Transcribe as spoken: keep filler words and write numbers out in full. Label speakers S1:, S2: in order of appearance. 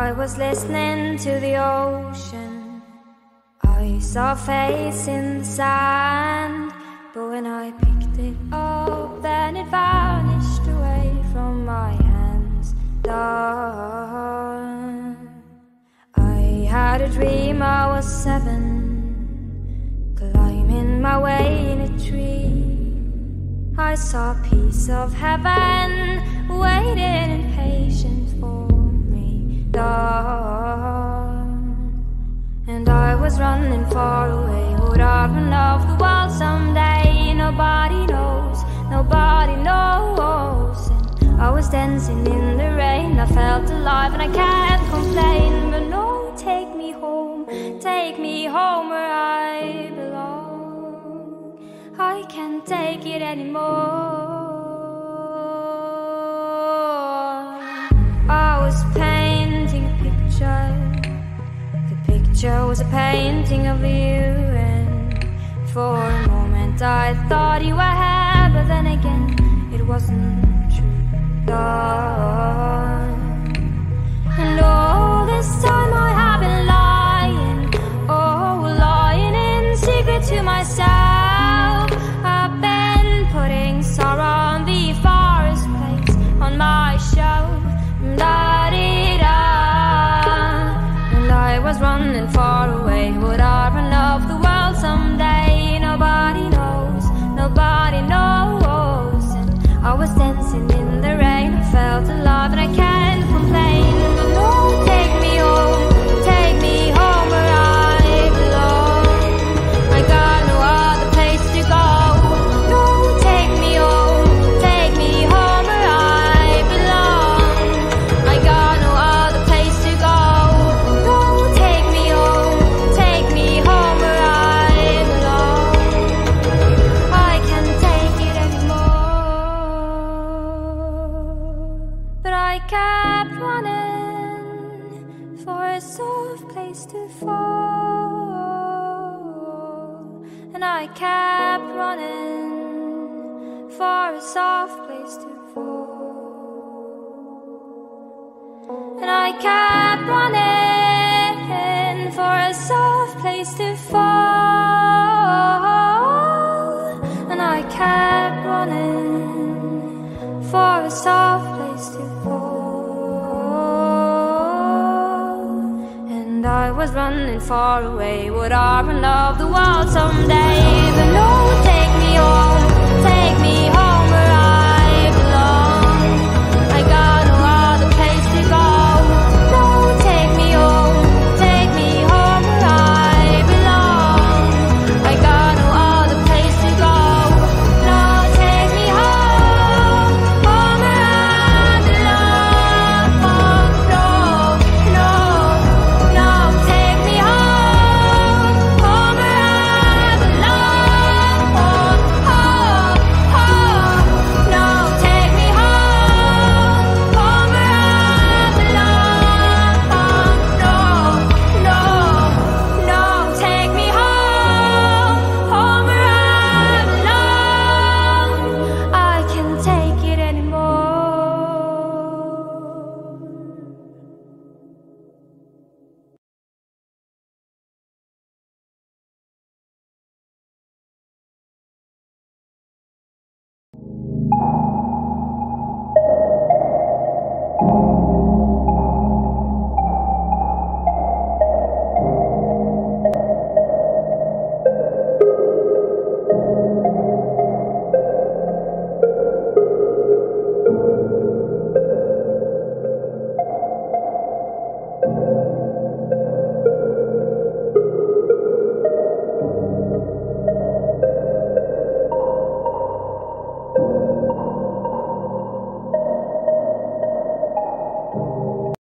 S1: I was listening to the ocean. I saw a face in the sand, but when I picked it up, then it vanished away from my hands. Done. I had a dream I was seven, climbing my way in a tree. I saw a piece of heaven waiting in patience for me. Done. And I was running far away. Would I run off the world someday? Nobody knows, nobody knows. And I was dancing in the rain. I felt alive and I can't complain. But no, take me home, take me home where I belong. I can't take it anymore. I was painting a picture. The picture was a painting of you, and for a moment I thought you were here, but then again it wasn't true. Gone. And all this time I have been lying, oh, lying in secret to myself. I've been putting sorrow on the farthest place on my shelf. Da-dee-da. And I was running far away. Would I run off the world someday? Nobody knows, nobody knows. And I was dancing in the rain. I felt alive and I can't complain. But no, take me home, take me home where I belong. I got no other place to go. No, take me home, take me home where I belong. I got no other place to go. No, take me home, take me home where I belong. I can't take it anymore. But I kept running for a soft place to fall. And I kept running for a soft place to fall. And I kept running for a soft place to fall. And I kept running for a soft place to fall. And I was running far away. Would I run off the world someday? But no, take me home.